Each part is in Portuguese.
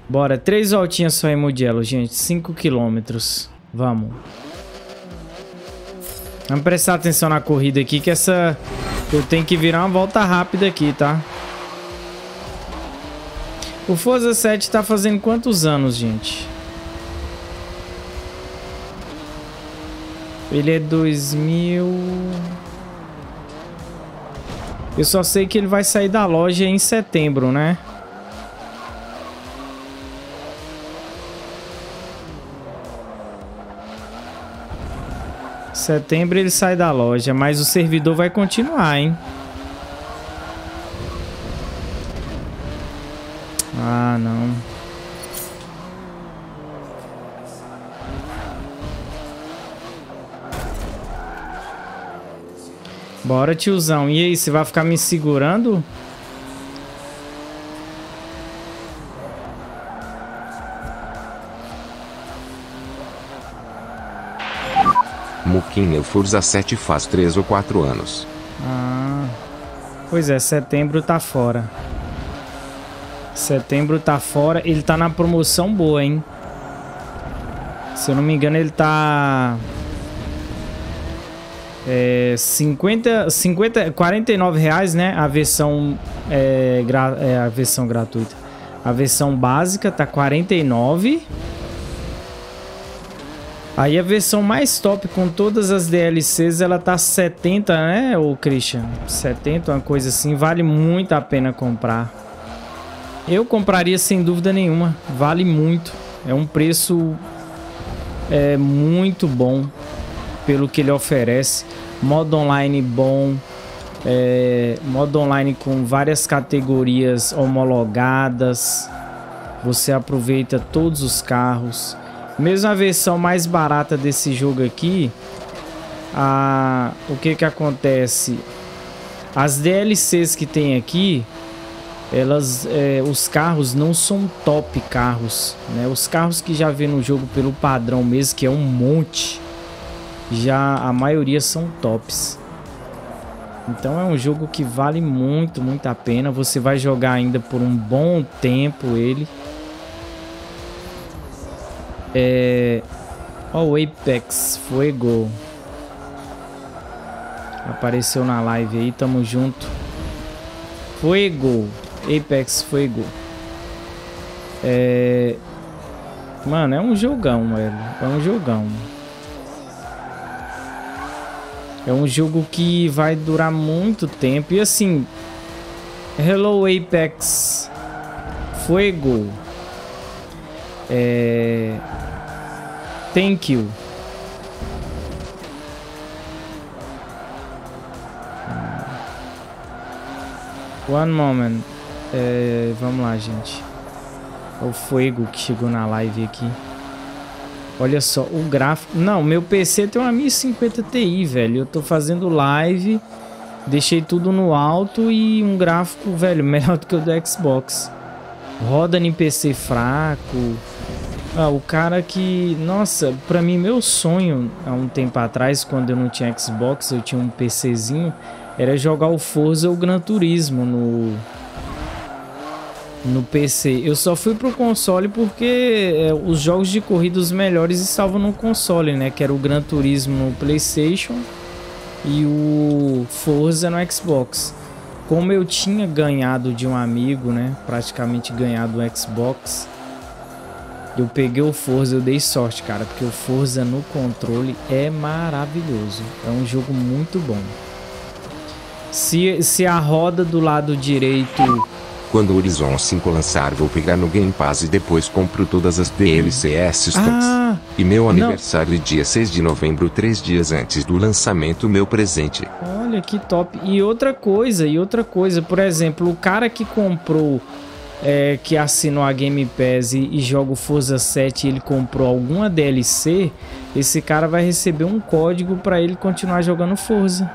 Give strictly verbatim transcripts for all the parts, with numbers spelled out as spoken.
Bora, três voltinhas só em Mugello, gente. cinco quilômetros. Vamos. Vamos prestar atenção na corrida aqui, que essa... Eu tenho que virar uma volta rápida aqui, tá? O Forza sete tá fazendo quantos anos, gente? Ele é dois mil... Eu só sei que ele vai sair da loja em setembro, né? Setembro ele sai da loja, mas o servidor vai continuar, hein? Ah, não. Bora, tiozão. E aí, você vai ficar me segurando? Muquinha, o Forza sete faz três ou quatro anos. Ah, pois é, setembro tá fora. Setembro tá fora. Ele tá na promoção boa, hein? Se eu não me engano, ele tá... É, cinquenta, cinquenta, quarenta e nove reais, né? A versão, é, gra, é, a versão gratuita. A versão básica tá quarenta e nove. Aí a versão mais top com todas as D L Cs, ela tá setenta, né, ô Christian? setenta, uma coisa assim. Vale muito a pena comprar. Eu compraria sem dúvida nenhuma. Vale muito. É um preço é, muito bom pelo que ele oferece. Modo online bom. É, modo online com várias categorias homologadas. Você aproveita todos os carros. Mesmo a versão mais barata desse jogo aqui, a, o que que acontece? As D L Cs que tem aqui, elas, é, os carros não são top carros, né? Os carros que já vê no jogo pelo padrão mesmo, que é um monte, já a maioria são tops. Então é um jogo que vale muito, muito a pena. Você vai jogar ainda por um bom tempo ele. É... Ó, o Apex Fuego apareceu na live aí, tamo junto. Fuego, Apex Fuego. É... Mano, é um jogão, velho. É um jogão. É um jogo que vai durar muito tempo. E assim, Hello Apex Fuego. É... Thank you. One moment. É... Vamos lá, gente. É o Fuego que chegou na live aqui. Olha só, o gráfico... Não, meu P C tem uma mil e cinquenta Ti, velho. Eu tô fazendo live, deixei tudo no alto e um gráfico, velho, melhor do que o do Xbox. Roda em P C fraco. Ah, o cara que... Nossa, pra mim, meu sonho, há um tempo atrás, quando eu não tinha Xbox, eu tinha um PCzinho, era jogar o Forza ou o Gran Turismo no... No P C. Eu só fui pro console porque é, os jogos de corrida os melhores estavam no console, né? Que era o Gran Turismo no PlayStation e o Forza no Xbox. Como eu tinha ganhado de um amigo, né? Praticamente ganhado o Xbox. Eu peguei o Forza, eu dei sorte, cara. Porque o Forza no controle é maravilhoso. É um jogo muito bom. Se, se a roda do lado direito... Quando o Horizon cinco lançar, vou pegar no Game Pass e depois compro todas as D L Cs stocks. Ah, e meu aniversário não. Dia seis de novembro, três dias antes do lançamento, meu presente. Olha que top. E outra coisa, e outra coisa, por exemplo, o cara que comprou, é, que assinou a Game Pass e, e joga o Forza sete e ele comprou alguma D L C, esse cara vai receber um código para ele continuar jogando Forza.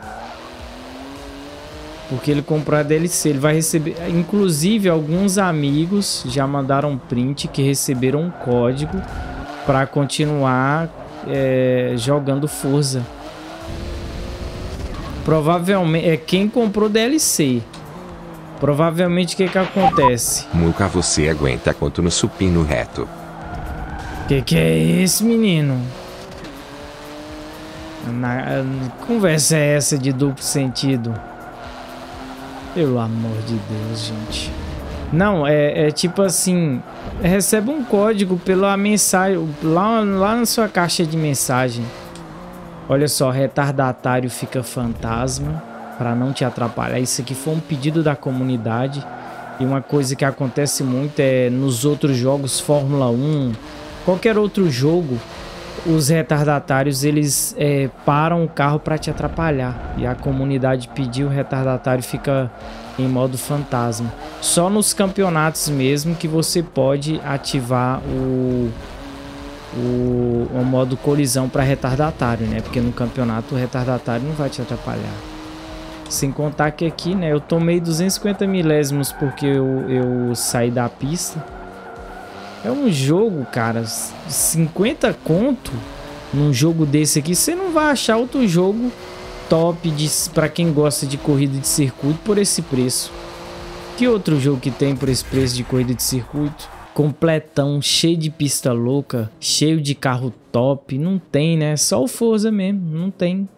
Porque ele comprou a D L C, ele vai receber... Inclusive, alguns amigos já mandaram print que receberam um código para continuar é, jogando Forza. Provavelmente... É quem comprou D L C. Provavelmente o que que acontece? Muca, você aguenta quanto no supino reto? Que que é isso, menino? Na... Conversa é essa de duplo sentido? Pelo amor de Deus, gente. Não, é, é tipo assim... Recebe um código pela mensagem... Lá, lá na sua caixa de mensagem. Olha só, retardatário fica fantasma. Pra não te atrapalhar. Isso aqui foi um pedido da comunidade. E uma coisa que acontece muito é... Nos outros jogos, Fórmula um... Qualquer outro jogo... Os retardatários, eles é, param o carro para te atrapalhar. E a comunidade pediu, o retardatário fica em modo fantasma. Só nos campeonatos mesmo que você pode ativar o, o, o modo colisão para retardatário, né? Porque no campeonato o retardatário não vai te atrapalhar. Sem contar que aqui, né? Eu tomei duzentos e cinquenta milésimos porque eu, eu saí da pista. É um jogo, cara, cinquenta conto num jogo desse aqui, você não vai achar outro jogo top de, pra quem gosta de corrida de circuito por esse preço. Que outro jogo que tem por esse preço de corrida de circuito? Completão, cheio de pista louca, cheio de carro top, não tem, né? Só o Forza mesmo, não tem.